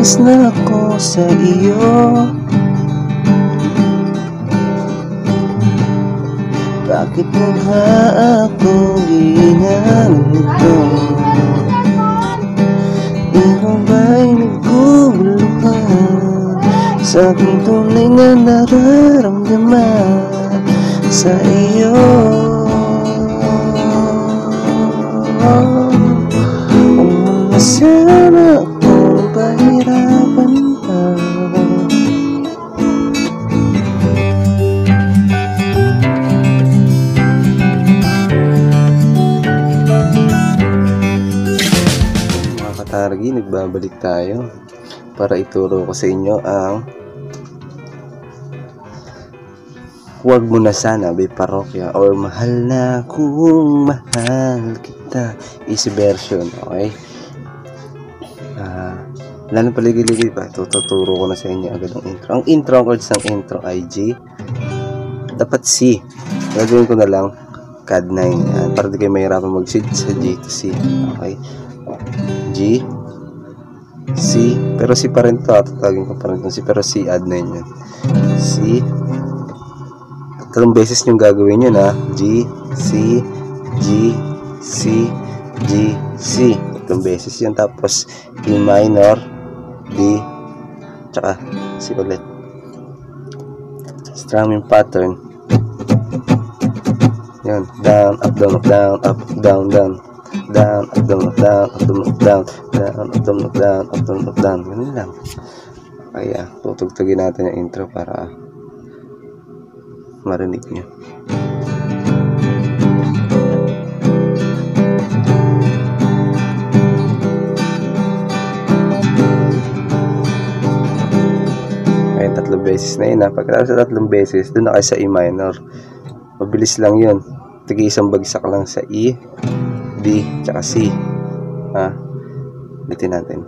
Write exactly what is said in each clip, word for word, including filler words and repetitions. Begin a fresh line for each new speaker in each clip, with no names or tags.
naiinis na ako sa iyo. Bakit mo ba ako ginanito? Ikaw ba'y naguguluhan sa aking tunay na nararamdaman sa iyo? Kung sana akong pahirapan pa, Targi, nagbabalik tayo para ituro ko sa inyo ang Huwag Mo Na Sana by Parokya or Mahal Na Kung Mahal Kita, easy version. Okay, uh, wala nang paligid-ligid pa, tuturo ko na sa inyo agad ang intro. Ang intro chords ng intro ay G, dapat C, gagawin ko na lang C A D nine yan, para di kayo mahirapan mag-seed sa G to C. Okay, G, C, pero C pa rin to, tatagin ko pa rin to C, pero C add nine yan. C, tatlong beses yung gagawin yun ha. G, C, G, C, G, C, tatlong beses yun. Tapos E minor, D, tsaka C ulit. Strumming pattern yun, down, up, down, up, down, up, down, down, down, up, down, up, down, up, down, up, down, down, up, down, up, down, up, down, up, down. Ganun lang. Kaya tutugtugin natin yung intro para marinig nyo. Kaya tatlong beses na yun ha. Pagkatapos sa tatlong beses, doon na kayo sa E minor. Mabilis lang yun. Tigil isang bagsak lang sa E, D, tsaka C. Ha? Ulitin natin.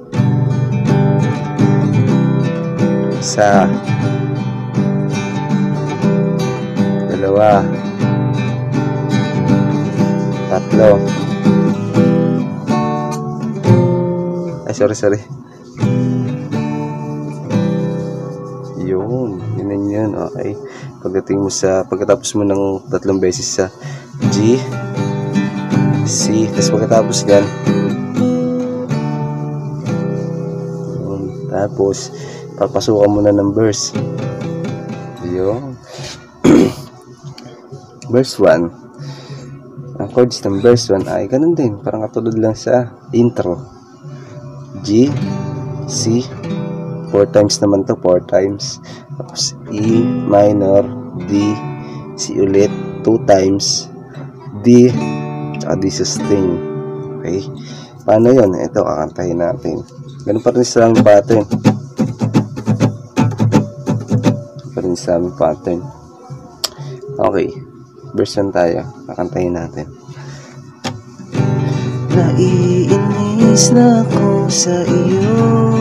Isa, dalawa, tatlo. Ay, sorry, sorry. Yun, yun yun. Okay. Pagdating mo sa, pagkatapos mo ng tatlong beses sa G, C, tapos pagkatapos yan, tapos papasukan mo na ng verse. Yun. Verse one, ang chords ng verse one ay ganun din, parang katulad lang sa intro. G, C, four times naman to, four times. Tapos E minor, D, C ulit two times, D, tsaka D sustain. Okay, paano yun? Ito, kakantahin natin. Ganun pa rin sa aming pattern. Pa rin sa aming pattern. Okay, version tayo. Kakantahin natin. Naiinis na ako sa iyo.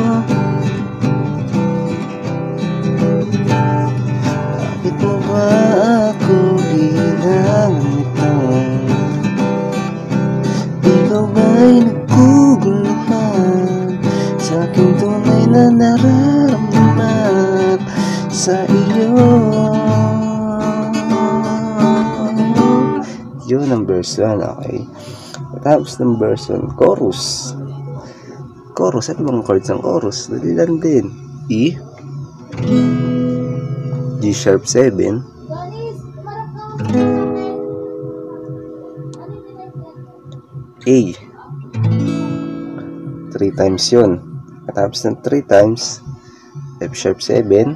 Bakit mo ba ako ginanito? Ikaw ba'y naguguluhan sa aking tunay na nararamdaman sa iyo? Yun ang verse one, okay? Tapos ng verse one, chorus. Chorus, ano bang chords ng chorus? Dali lang din. E, G sharp seven, A, three times yun. Katapos ng three times, F sharp seven,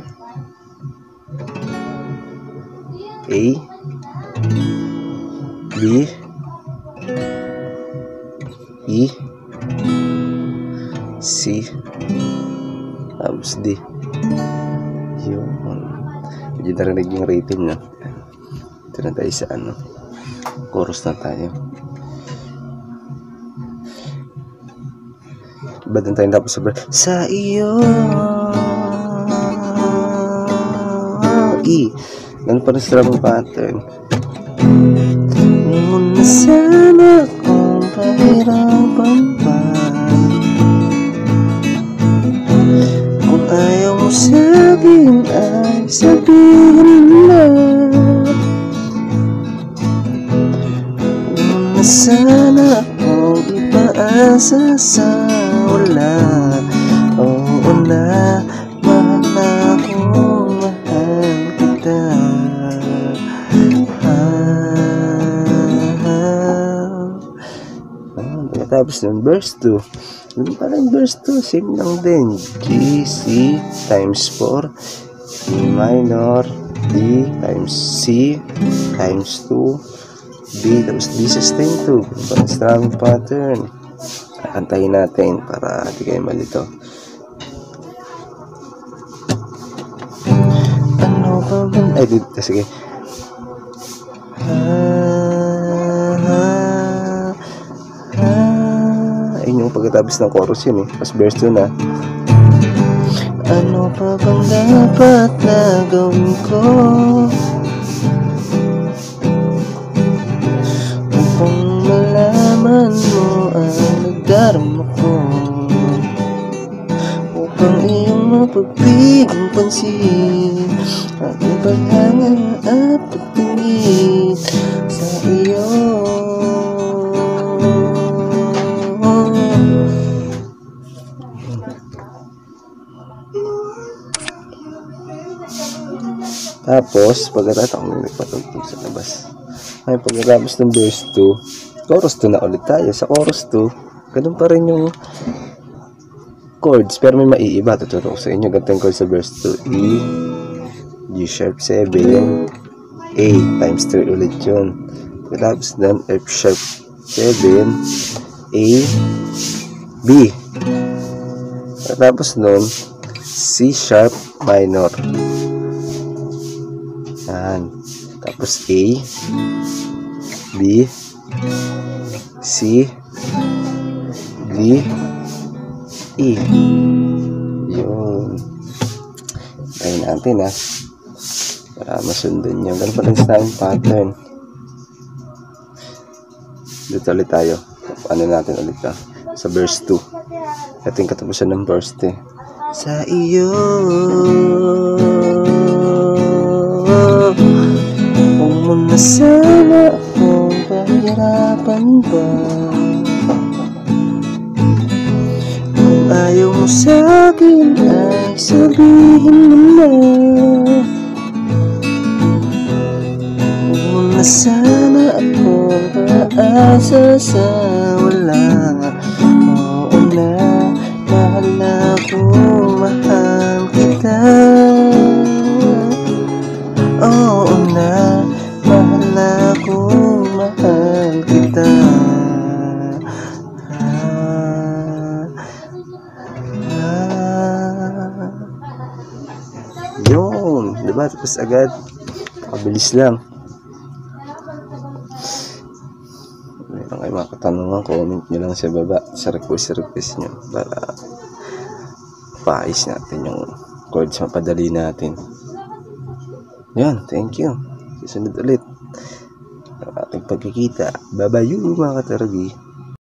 A, B, E, C, tapos D. Yun. Medyo narinig yung rating na. Ito na tayo sa ano, chorus na tayo. Iba din tayo tapos sa sa iyo. E, ganun pa rin sa drum pattern. Muna sana kung pahirapan pa, umaasa sa wala. Oo na, mahal na akong mahal kita. Tapos ng verse two, yun parang verse two, same lang din. G, C times four, E minor, D times C times two, D tapos D sustain two. Parang strumming pattern. Antayin natin para di kayo malito. Ano ba ba? Ay, dito, sige. Pagkatapos ng chorus yun eh, pas verse two na. Ano pa bang dapat na gawin ko upang malaman mo ang nagdarama ko, upang iyong mapagbigang pansin ang ibahanga at pagtingin sa iyo. Tapos, pagkatapos ako may nagpatugtog sa labas. Ay, pagkatapos ng verse two, chorus two na ulit tayo. Sa chorus two, ganun pa rin yung chords, pero may maiiba. Tuturo ko sa inyo. Ganito yung chords sa verse two. E, G sharp seven, A times three ulit yun. Pagkatapos doon, F sharp seven, A, B. Pagkatapos doon, C sharp minor. Yan. Tapos A, B, C, D, E. Yun. Tayo natin ha. Para masundan nyo. Ganun pa rin sa pattern. Dito ulit tayo. Ano natin ulit ha. Sa verse two. Ito yung katapusan ng verse two. Sa iyo kung muna sana akong pahirapan ba, kung ayaw mo sa'kin ay sabihin mo na. Kung muna sana akong paasa sa wala. Oo na, mahal na akong mahal kita. Oo na, mahal na akong mahal kita. Ah, ah. Yun, diba? Tapos agad, kabilis lang. Meron kayo mga katanungan, comment nyo lang sa baba, sa request request nyo para paayos natin yung chords, mapadali natin. Yan, thank you. Susunod ulit ang ating pagkikita. Bye-bye mga kataragi.